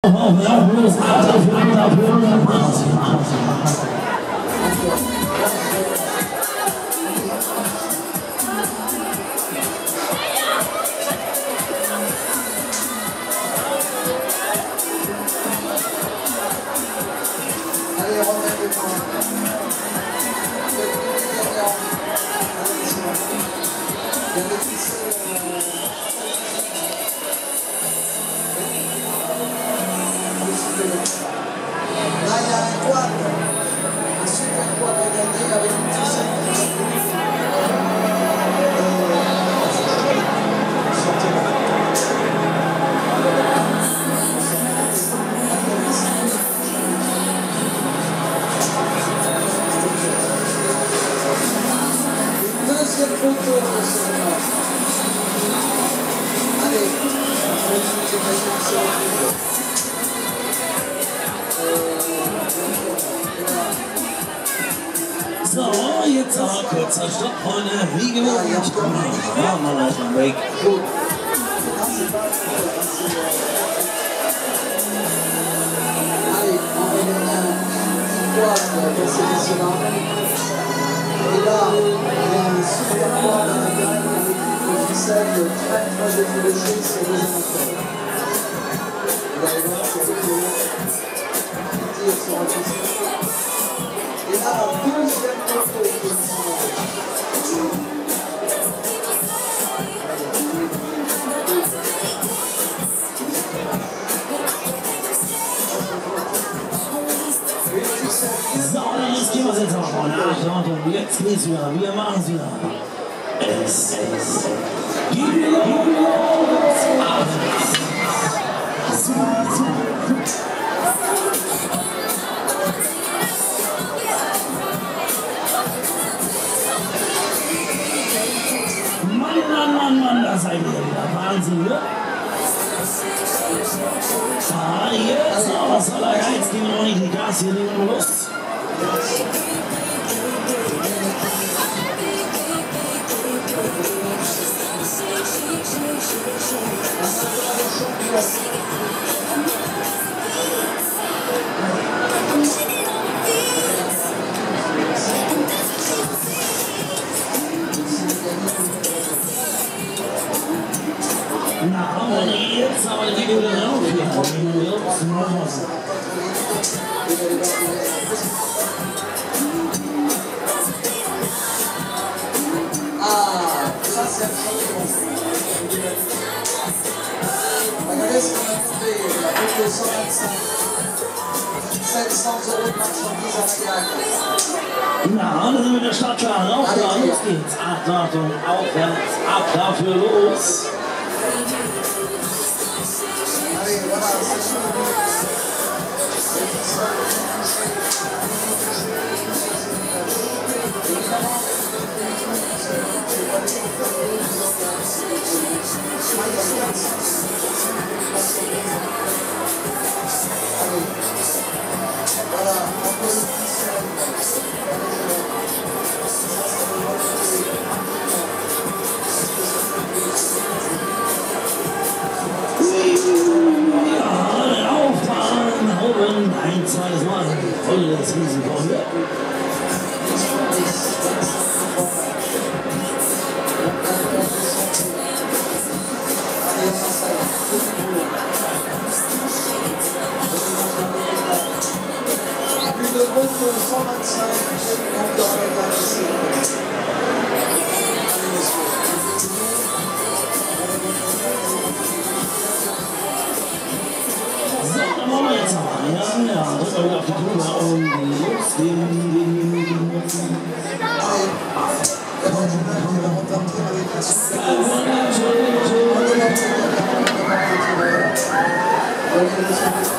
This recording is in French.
Là, il y a un quad, un super quad à gagner avec une petite une deuxième photo de ce moment. Allez, so, jetzt aber kurzer Stopp, Freunde. Wie gewohnt. Machen wir gleich einen Break. Allez, on va donner un quad dans ces nationales. Et là, il y a un super quad à l'intérieur avec une ficelle très très effilochée sur les amateurs. Vous allez voir, c'est le tir sur un pistol. Et là, la deuxième photo qui est So, dann jetzt gehen wir es jetzt mal von Achtung, und jetzt geht's wieder. Wir machen es wieder. Es geht wieder los. Mann, das seid ihr wieder. Wahnsinn, ne? Ah, jetzt, was soll er? Jetzt gehen wir noch nicht die Gas, hier legen wir los. Na, und jetzt aber die gute Lauf hier. Ah, ça c'est un champion. Regardez ce qu'on a fait, la bourse de 125. 700 € de marchandises à la gagne. Na, da sind wir mit der Stadt klar. Rauf da, los geht's. Achtung, aufwärts, ab dafür, los. Allez, voilà, c'est chaud. Voilà, on peut Ja, auffahren, hauen, ein, zweites Mal. Volles Risiko hier. Plus de route de 125 dans l'état ici. So, dann machen wir jetzt mal. Ja, drücken wir wieder auf die Tube und los. Allez,